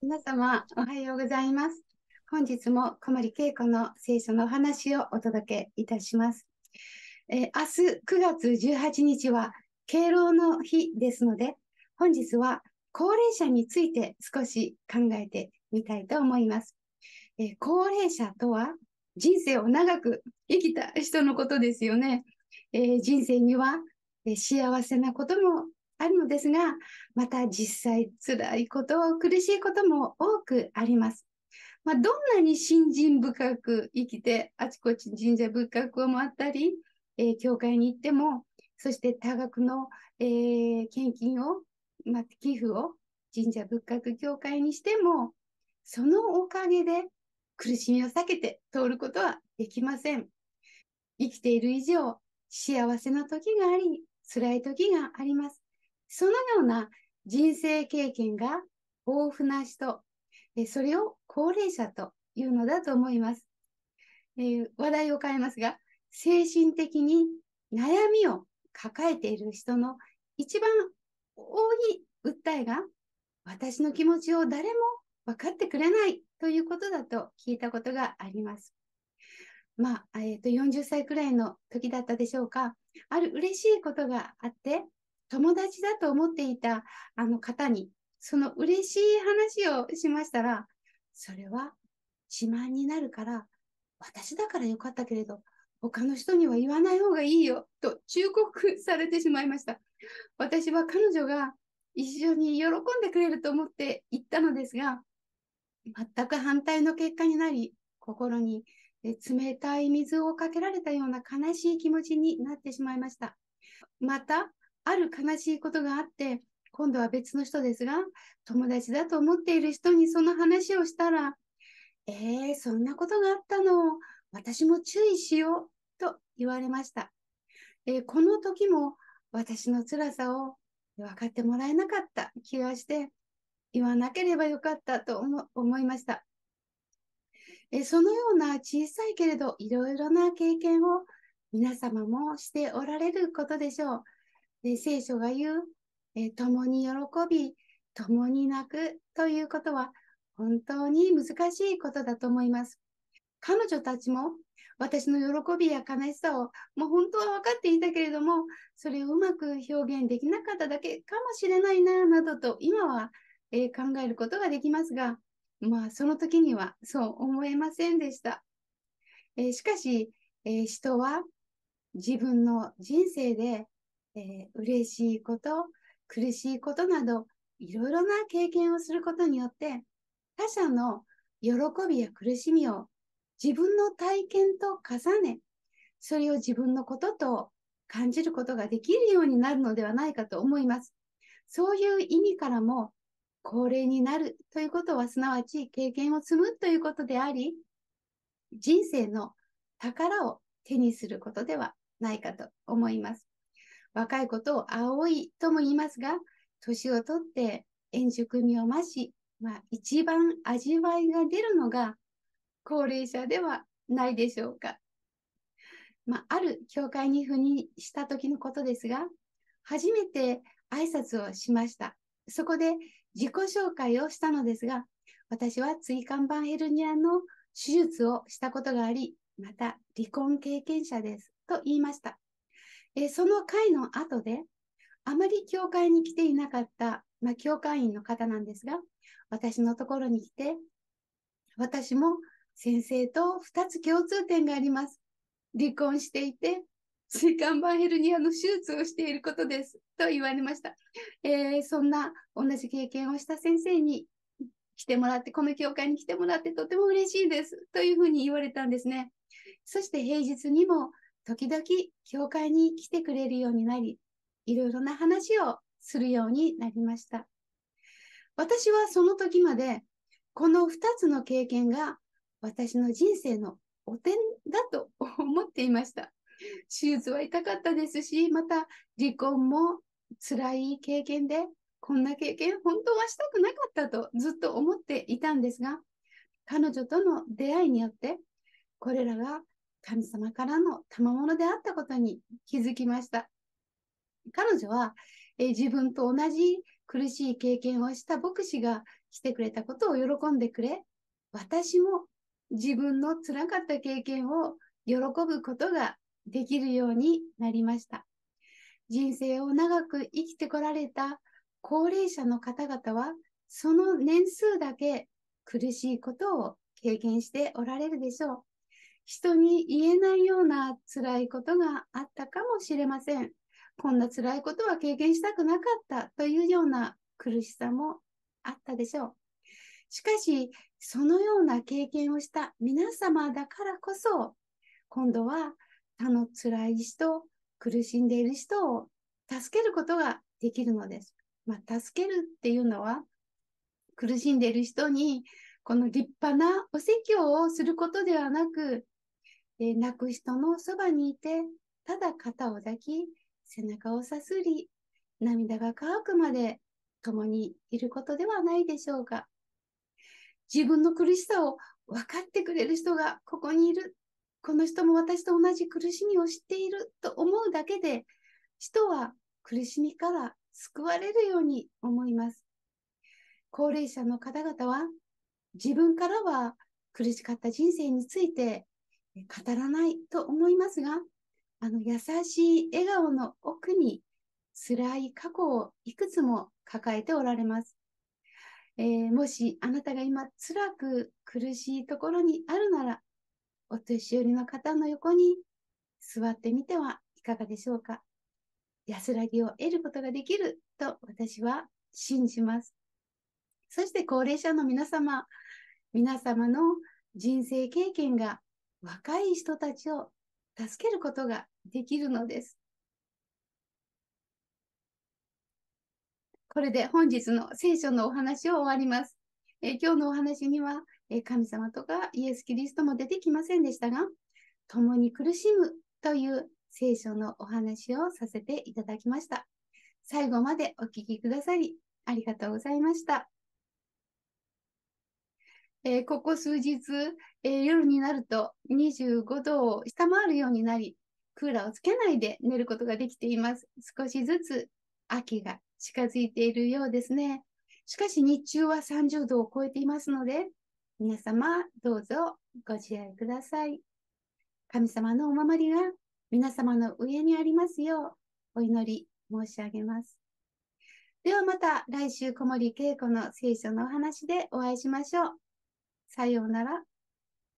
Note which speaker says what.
Speaker 1: 皆様、おはようございます。本日も小森恵子の聖書のお話をお届けいたします。明日9月18日は敬老の日ですので、本日は高齢者について少し考えてみたいと思います。高齢者とは人生を長く生きた人のことですよね。人生には幸せなこともあるのですが、また実際辛いこと、苦しいことも多くあります。どんなに信心深く生きて、あちこち神社仏閣を回ったり、教会に行っても、そして多額の、献金を、寄付を神社仏閣教会にしても、そのおかげで苦しみを避けて通ることはできません。生きている以上、幸せな時があり、辛い時があります。そのような人生経験が豊富な人、それを高齢者というのだと思います。話題を変えますが、精神的に悩みを抱えている人の一番多い訴えが、私の気持ちを誰も分かってくれないということだと聞いたことがあります。40歳くらいの時だったでしょうか。ある嬉しいことがあって、友達だと思っていたあの方に、その嬉しい話をしましたら、それは自慢になるから、私だからよかったけれど、他の人には言わない方がいいよ、と忠告されてしまいました。私は彼女が一緒に喜んでくれると思って行ったのですが、全く反対の結果になり、心に冷たい水をかけられたような悲しい気持ちになってしまいました。また、ある悲しいことがあって、今度は別の人ですが、友達だと思っている人にその話をしたら、そんなことがあったの、私も注意しようと言われました。この時も私の辛さを分かってもらえなかった気がして、言わなければよかったと思いました。そのような小さいけれどいろいろな経験を皆様もしておられることでしょう。聖書が言う、共に喜び、共に泣くということは本当に難しいことだと思います。彼女たちも私の喜びや悲しさをもう本当は分かっていたけれども、それをうまく表現できなかっただけかもしれないな、などと今は、考えることができますが、その時にはそう思えませんでした。しかし、人は自分の人生で、嬉しいこと、苦しいことなど、いろいろな経験をすることによって、他者の喜びや苦しみを自分の体験と重ね、それを自分のことと感じることができるようになるのではないかと思います。そういう意味からも、高齢になるということは、すなわち経験を積むということであり、人生の宝を手にすることではないかと思います。若いことを青いとも言いますが、年をとって円熟味を増し、一番味わいが出るのが高齢者ではないでしょうか。ある教会に赴任した時のことですが、初めて挨拶をしました。そこで自己紹介をしたのですが、私は椎間板ヘルニアの手術をしたことがあり、また離婚経験者ですと言いました。その会の後で、あまり教会に来ていなかった、教会員の方なんですが、私のところに来て、私も先生と2つ共通点があります。離婚していて、椎間板ヘルニアの手術をしていることです。と言われました。そんな同じ経験をした先生に来てもらって、この教会に来てもらってとても嬉しいです。というふうに言われたんですね。そして平日にも時々教会に来てくれるようになり、いろいろな話をするようになりました。私はその時まで、この2つの経験が私の人生の汚点だと思っていました。手術は痛かったですし、また離婚も辛い経験で、こんな経験本当はしたくなかったとずっと思っていたんですが、彼女との出会いによって、これらが神様からの賜物であったことに気づきました。彼女は、自分と同じ苦しい経験をした牧師がしてくれたことを喜んでくれ、私も自分の辛かった経験を喜ぶことができるようになりました。人生を長く生きてこられた高齢者の方々は、その年数だけ苦しいことを経験しておられるでしょう。人に言えないような辛いことがあったかもしれません。こんな辛いことは経験したくなかったというような苦しさもあったでしょう。しかし、そのような経験をした皆様だからこそ、今度は他の辛い人、苦しんでいる人を助けることができるのです。助けるっていうのは、苦しんでいる人にこの立派なお説教をすることではなく、泣く人のそばにいて、ただ肩を抱き、背中をさすり、涙が乾くまで共にいることではないでしょうか。自分の苦しさを分かってくれる人がここにいる。この人も私と同じ苦しみを知っていると思うだけで、人は苦しみから救われるように思います。高齢者の方々は自分からは苦しかった人生について語らないと思いますが、優しい笑顔の奥に辛い過去をいくつも抱えておられます。もしあなたが今辛く苦しいところにあるなら、お年寄りの方の横に座ってみてはいかがでしょうか。安らぎを得ることができると私は信じます。そして高齢者の皆様の人生経験が若い人たちを助けることができるのです。これで本日の聖書のお話を終わります。今日のお話には、神様とかイエス・キリストも出てきませんでしたが、共に苦しむという聖書のお話をさせていただきました。最後までお聞きくださりありがとうございました。ここ数日、夜になると25度を下回るようになり、クーラーをつけないで寝ることができています。少しずつ秋が近づいているようですね。しかし日中は30度を超えていますので、皆様どうぞご自愛ください。神様のお守りが皆様の上にありますようお祈り申し上げます。ではまた来週、小森恵子の聖書のお話でお会いしましょう。さようなら。